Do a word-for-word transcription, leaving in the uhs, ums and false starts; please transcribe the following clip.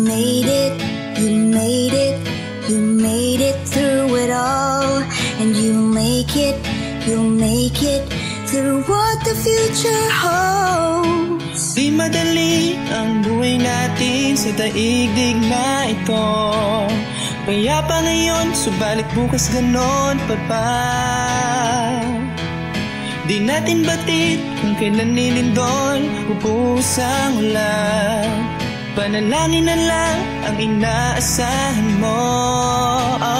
made it, you made it, you made it through it all. And you make it, you'll make it through what the future holds. Di madali ang buhay natin sa daigdig na ito. Payapa ngayon, subalit bukas ganon pa ba? Di natin batid kung kailan nilindol pupus ang ulan. Panalangin na lang ang inaasahan mo.